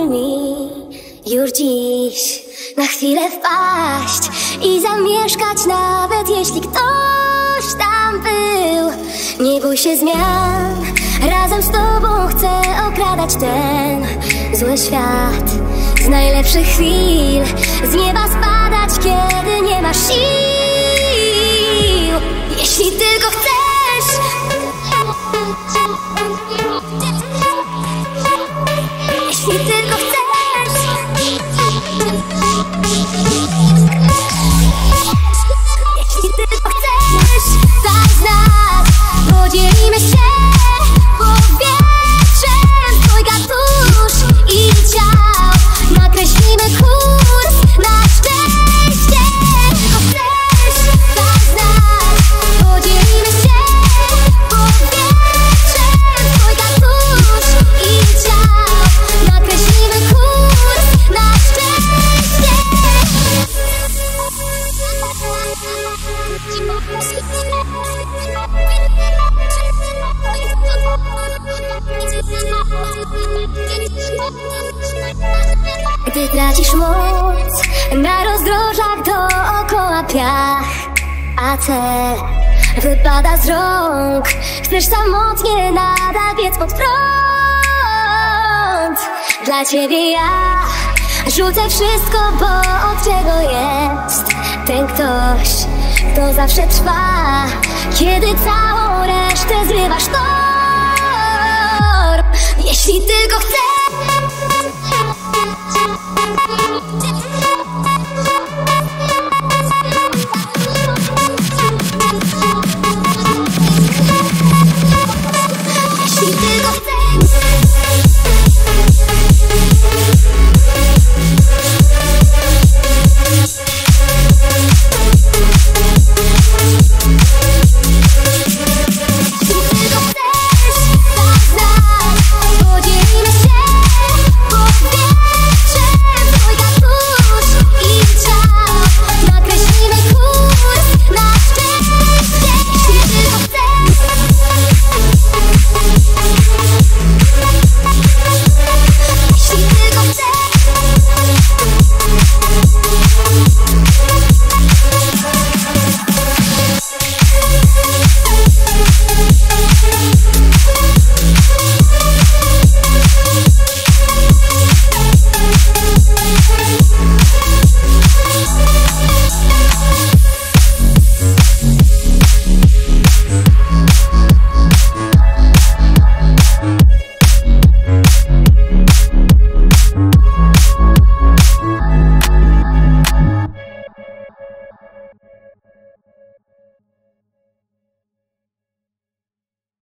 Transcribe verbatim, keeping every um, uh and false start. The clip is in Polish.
mi już dziś na chwilę wpaść i zamieszkać, nawet jeśli ktoś tam był. Nie bój się zmian, razem z tobą chcę okradać ten zły świat. Z najlepszych chwil z nieba spadać, kiedy nie masz sił. Jeśli tylko chcesz, jeśli tylko chcesz, jeśli tylko chcesz, daj znak, podzielimy się powietrzem dwojga dusz i ciał. Nakreślimy kurs na szczęście. Tylko chcesz, daj znak, podzielimy się powietrzem dwojga dusz i ciał. Nakreślimy kurs na szczęście. Gdy tracisz moc, na rozdrożach dookoła piach, a cel wypada z rąk. Chcesz samotnie nadal biec pod prąd. Dla ciebie ja rzucę wszystko, bo od czego jest ten ktoś, kto zawsze trwa, kiedy całą resztę zrywasz tor. Jeśli tylko chcesz,